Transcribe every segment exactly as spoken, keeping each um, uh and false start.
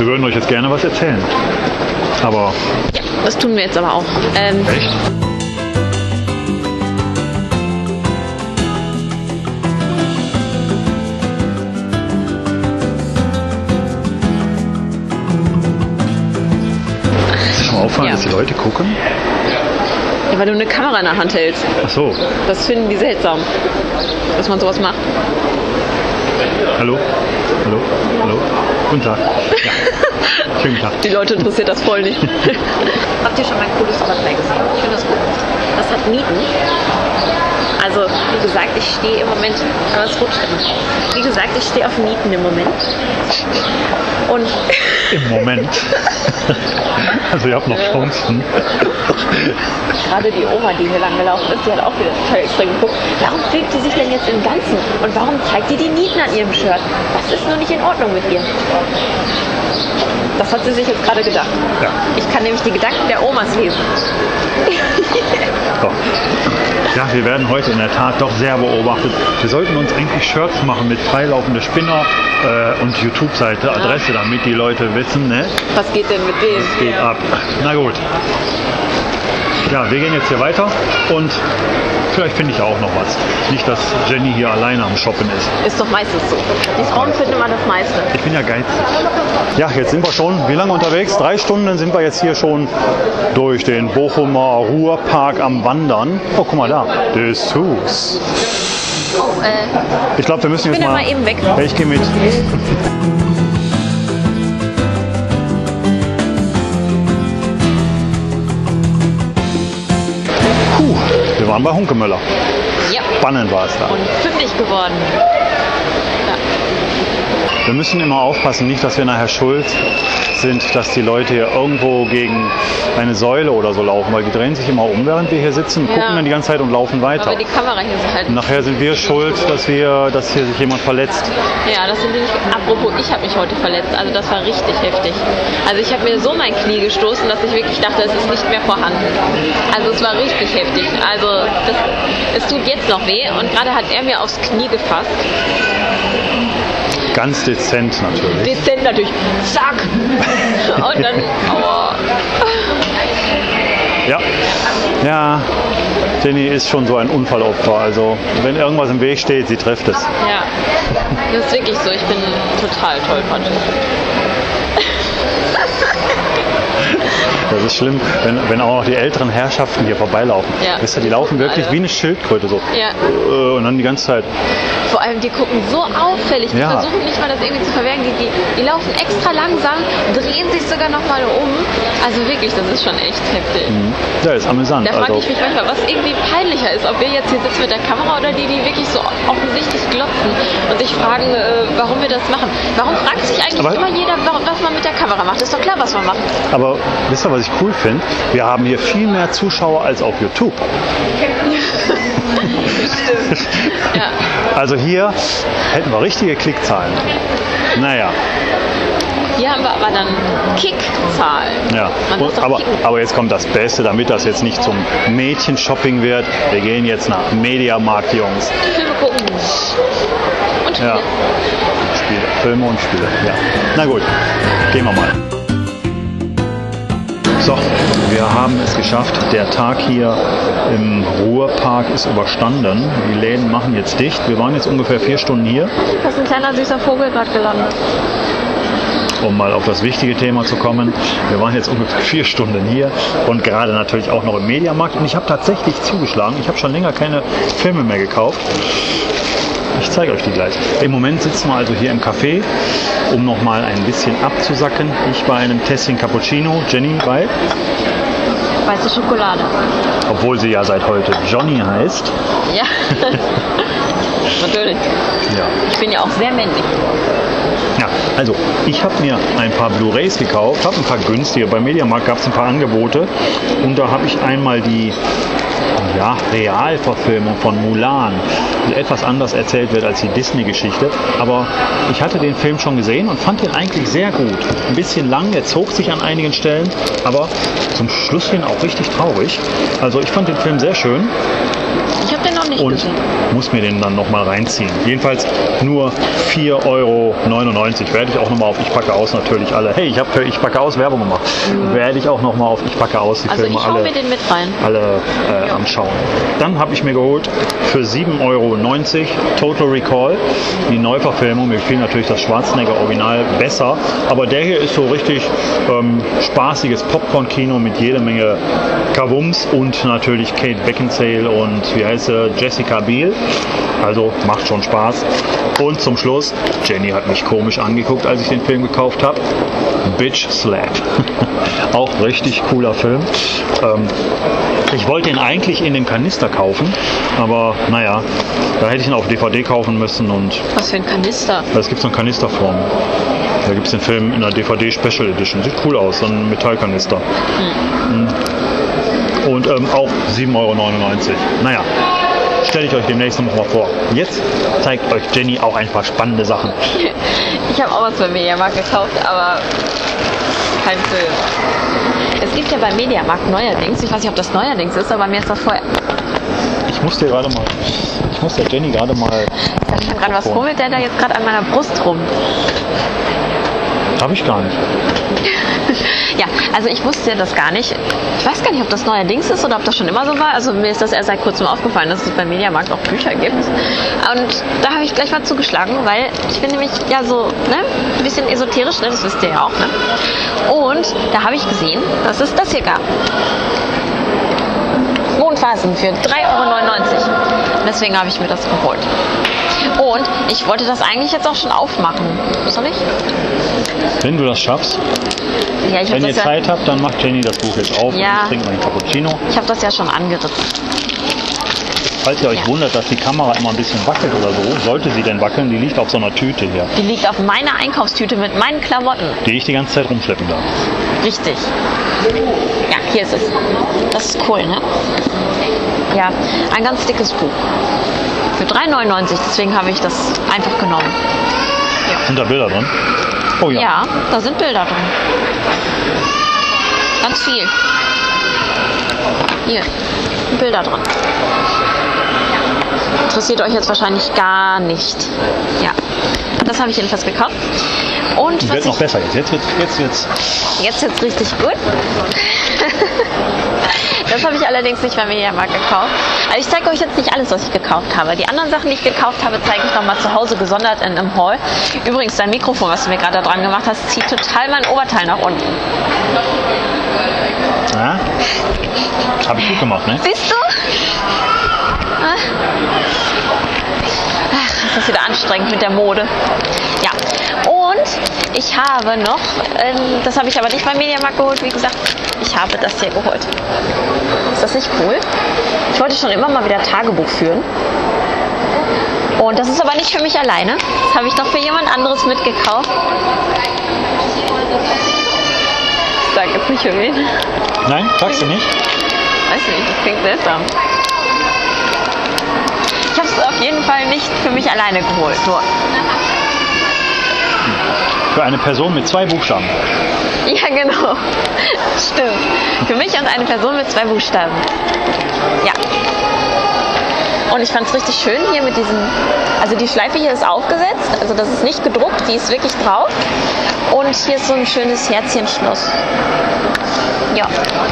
würden euch jetzt gerne was erzählen. Aber... Ja, das tun wir jetzt aber auch. Ähm, Echt? Ist dir schon mal auffallen, Ja. dass die Leute gucken? Ja, weil du eine Kamera in der Hand hältst. Ach so. Das finden die seltsam, dass man sowas macht. Hallo? Hallo? Hallo? Guten Tag. Ja. Schönen Tag. Die Leute interessiert das voll nicht. Habt ihr schon mein cooles Spotlight gesehen? Ich finde das gut. Das hat Nieten. Also, wie gesagt, ich stehe im Moment, aber es rutscht immer. Wie gesagt, ich stehe auf Nieten im Moment. Und Im Moment. Also ihr habt noch Chancen. gerade die Oma, die hier lang gelaufen ist, die hat auch wieder total extrem geguckt. Warum filmt sie sich denn jetzt im Ganzen? Und warum zeigt ihr die Nieten an ihrem Shirt? Was ist nur nicht in Ordnung mit ihr? Das hat sie sich jetzt gerade gedacht. Ja. Ich kann nämlich die Gedanken der Omas lesen. So. Ja, wir werden heute in der Tat doch sehr beobachtet. Wir sollten uns eigentlich Shirts machen mit freilaufende Spinner äh, und YouTube-Seite, Adresse, damit die Leute wissen, ne? Was geht denn mit denen? Es geht ab. Na gut. Ja, wir gehen jetzt hier weiter und vielleicht finde ich auch noch was. Nicht, dass Jenny hier alleine am Shoppen ist. Ist doch meistens so. Die Frauen finden immer das meiste. Ich bin ja geizig. Ja, jetzt sind wir schon, wie lange unterwegs? Drei Stunden sind wir jetzt hier schon durch den Bochumer Ruhrpark am Wandern. Oh, guck mal da. Dessous. Oh, äh, Ich glaube, wir müssen ich jetzt bin ja mal... mal eben weg. Ja, ich gehe mit. Puh, wir waren bei Hunkemöller. Ja. Spannend war es da. Und fündig geworden. Wir müssen immer aufpassen, nicht, dass wir nachher schuld sind, dass die Leute hier irgendwo gegen eine Säule oder so laufen, weil die drehen sich immer um, während wir hier sitzen, Ja. gucken dann die ganze Zeit und laufen weiter. Aber die Kamera hier so halt. Und nachher sind wir schuld, dass wir, dass hier sich jemand verletzt. Ja, das sind die nicht. Apropos, ich habe mich heute verletzt. Also das war richtig heftig. Also ich habe mir so mein Knie gestoßen, dass ich wirklich dachte, es ist nicht mehr vorhanden. Also es war richtig heftig. Also das, es tut jetzt noch weh und gerade hat er mir aufs Knie gefasst. Ganz dezent natürlich. Dezent natürlich. Zack. Und dann, aua. Ja. Ja, Jenny ist schon so ein Unfallopfer. Also wenn irgendwas im Weg steht, sie trifft es. Ja, das ist wirklich so. Ich bin total tollpatschig. Das ist schlimm, wenn, wenn auch noch die älteren Herrschaften hier vorbeilaufen. Ja. Wisst ihr, die laufen wirklich Alter. wie eine Schildkröte so. Ja. Äh, Und dann die ganze Zeit. Vor allem, die gucken so auffällig. Die Ja. versuchen nicht mal das irgendwie zu verbergen. Die, die, die laufen extra langsam, drehen sich sogar noch mal um. Also wirklich, das ist schon echt heftig. Ja, ist amüsant. Da frage Also, ich mich manchmal, was irgendwie peinlicher ist, ob wir jetzt hier sitzen mit der Kamera oder die, die wirklich so offensichtlich glotzen und sich fragen, äh, warum wir das machen. Warum fragt sich eigentlich Aber- immer jeder, warum, was man mit der Kamera macht? Ist doch klar, was man macht. aber wisst ihr, was ich cool finde? Wir haben hier viel mehr Zuschauer als auf YouTube. Ja. Also hier hätten wir richtige Klickzahlen. Naja, Hier haben wir aber dann Kickzahlen. ja. Man muss Und, doch aber, kicken. aber jetzt kommt das Beste, damit das jetzt nicht zum Mädchenshopping wird. Wir gehen jetzt nach Mediamarkt, Jungs. Filme gucken. Und Spiele. Ja. Spiele, Filme und Spiele. Ja. Na gut, gehen wir mal. So, wir haben es geschafft. Der Tag hier im Ruhrpark ist überstanden. Die Läden machen jetzt dicht. Wir waren jetzt ungefähr vier Stunden hier, Da ist ein kleiner süßer Vogel gerade gelandet. um mal auf das wichtige Thema zu kommen. Wir waren jetzt ungefähr vier Stunden hier und gerade natürlich auch noch im Mediamarkt. Und ich habe tatsächlich zugeschlagen. Ich habe schon länger keine Filme mehr gekauft. Ich zeige euch die gleich. Im Moment sitzen wir also hier im Café, um noch mal ein bisschen abzusacken. Ich bei einem Tässchen Cappuccino, Jenny bei, Weiße Schokolade. obwohl sie ja seit heute Johnny heißt. Ja. Natürlich. Ja. Ich bin ja auch sehr männlich. Ja, also ich habe mir ein paar Blu-rays gekauft, habe ein paar günstige. Beim Mediamarkt gab es ein paar Angebote und da habe ich einmal die ja, Realverfilmung von Mulan, die etwas anders erzählt wird als die Disney-Geschichte. Aber ich hatte den Film schon gesehen und fand ihn eigentlich sehr gut. Ein bisschen lang, er zog sich an einigen Stellen, aber zum Schluss hin auch richtig traurig. Also ich fand den Film sehr schön Ich habe den noch nicht und gesehen. muss mir den dann nochmal reinziehen. Jedenfalls nur vier Euro neunundneunzig. Werde ich auch nochmal auf Ich packe aus natürlich alle. Hey, ich habe für Ich packe aus Werbung gemacht. Mhm. Werde ich auch nochmal auf Ich packe aus die also Filme ich hau alle, mir den mit rein. alle äh, anschauen. Dann habe ich mir geholt für sieben Euro neunzig Total Recall. Die Neuverfilmung. Mir gefiel natürlich das Schwarzenegger Original besser. Aber der hier ist so richtig ähm, spaßiges Popcorn-Kino mit jede Menge Kavums und natürlich Kate Beckinsale und wie heißt sie, Jessica Biel. Also macht schon Spaß. Und zum Schluss, Jenny hat mich komisch angeguckt, als ich den Film gekauft habe. Bitch Slap. Auch richtig cooler Film. Ähm, ich wollte ihn eigentlich in dem Kanister kaufen, aber naja, da hätte ich ihn auf D V D kaufen müssen. Und was für ein Kanister? Es gibt so eine Kanisterform. Da gibt es den Film in der D V D Special Edition. Sieht cool aus, so ein Metallkanister. Hm. Und ähm, auch sieben Euro neunundneunzig. Naja, stelle ich euch demnächst noch mal vor. Jetzt zeigt euch Jenny auch ein paar spannende Sachen. Ich habe auch was beim Mediamarkt gekauft, aber kein Film. Es gibt ja beim Mediamarkt neuerdings, ich weiß nicht, ob das neuerdings ist, aber mir ist das vorher... Ich muss dir gerade mal... Ich muss der Jenny gerade mal... Ich sag schon gerade, was fummelt der da jetzt gerade an meiner Brust rum? Habe ich gar nicht. Ja, also ich wusste das gar nicht. Ich weiß gar nicht, ob das neuerdings ist oder ob das schon immer so war. Also mir ist das erst seit kurzem aufgefallen, dass es beim Mediamarkt auch Bücher gibt. Und da habe ich gleich mal zugeschlagen, weil ich bin nämlich ja so ne, ein bisschen esoterisch, ne? Das wisst ihr ja auch. Ne? Und da habe ich gesehen, dass es das hier gab. Mondphasen für drei Euro neunundneunzig. Deswegen habe ich mir das geholt. Und ich wollte das eigentlich jetzt auch schon aufmachen. Soll ich? Wenn du das schaffst. Ja, ich Wenn ihr das Zeit ja, habt, dann macht Jenny das Buch jetzt auf ja, und ich trinke meinen Cappuccino. Ich habe das ja schon angeritzt. Falls ihr euch ja. wundert, dass die Kamera immer ein bisschen wackelt oder so, sollte sie denn wackeln, die liegt auf so einer Tüte hier. Die liegt auf meiner Einkaufstüte mit meinen Klamotten. Die ich die ganze Zeit rumschleppen darf. Richtig. Ja, hier ist es. Das ist cool, ne? Ja, ein ganz dickes Buch. Für drei neunundneunzig, deswegen habe ich das einfach genommen. Ja. Sind da Bilder drin? Oh ja. Ja, da sind Bilder drin. Ganz viel. Hier, Bilder drin. Interessiert euch jetzt wahrscheinlich gar nicht. Ja, das habe ich jedenfalls gekauft. Und was wird noch besser jetzt. Jetzt wird's, jetzt wird's. Jetzt wird's richtig gut. Das habe ich allerdings nicht beim Mediamarkt gekauft. Also ich zeige euch jetzt nicht alles, was ich gekauft habe. Die anderen Sachen, die ich gekauft habe, zeige ich nochmal zu Hause gesondert in einem Haul. Übrigens, dein Mikrofon, was du mir gerade dran gemacht hast, zieht total mein Oberteil nach unten. Ja? Habe ich gut gemacht, ne? Siehst du? Ach, das ist wieder anstrengend mit der Mode. Ja, und ich habe noch, ähm, das habe ich aber nicht beim Mediamarkt geholt, wie gesagt, ich habe das hier geholt. Ist das nicht cool? Ich wollte schon immer mal wieder Tagebuch führen. Und das ist aber nicht für mich alleine. Das habe ich noch für jemand anderes mitgekauft. Ich sage jetzt nicht für wen. Nein, sagst du nicht? Weiß nicht, das klingt seltsam. Ich habe es auf jeden Fall nicht für mich alleine geholt. Nur. Für eine Person mit zwei Buchstaben. Ja, genau. Stimmt. Für mich und eine Person mit zwei Buchstaben. Ja. Und ich fand es richtig schön hier mit diesem, also die Schleife hier ist aufgesetzt, also das ist nicht gedruckt, die ist wirklich drauf. Und hier ist so ein schönes Herzchenschloss. Ja.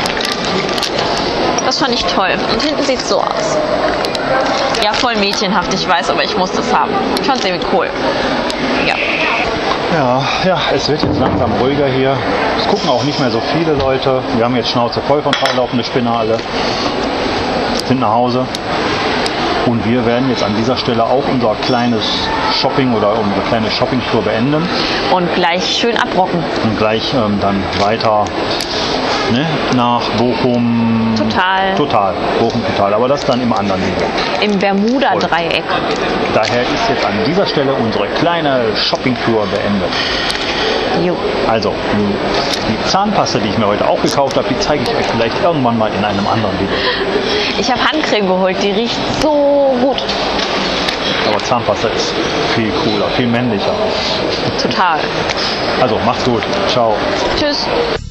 Das fand ich toll. Und hinten sieht es so aus. Ja, voll mädchenhaft, ich weiß, aber ich musste es haben. Ich fand es irgendwie cool. Ja. Ja, ja, es wird jetzt langsam ruhiger hier. Es gucken auch nicht mehr so viele Leute. Wir haben jetzt Schnauze voll von freilaufende Spinner alle. Sind nach Hause. Und wir werden jetzt an dieser Stelle auch unser kleines Shopping oder unsere kleine Shoppingtour beenden. Und gleich schön abrocken. Und gleich ähm, dann weiter ne, nach Bochum. Total. Total. Bochum total. Aber das dann im anderen Wege. Im Bermuda-Dreieck. Daher ist jetzt an dieser Stelle unsere kleine Shoppingtour beendet. Jo. Also, die Zahnpasta, die ich mir heute auch gekauft habe, die zeige ich euch vielleicht irgendwann mal in einem anderen Video. Ich habe Handcreme geholt, die riecht so gut. Aber Zahnpasta ist viel cooler, viel männlicher. Total. Also, macht's gut. Ciao. Tschüss.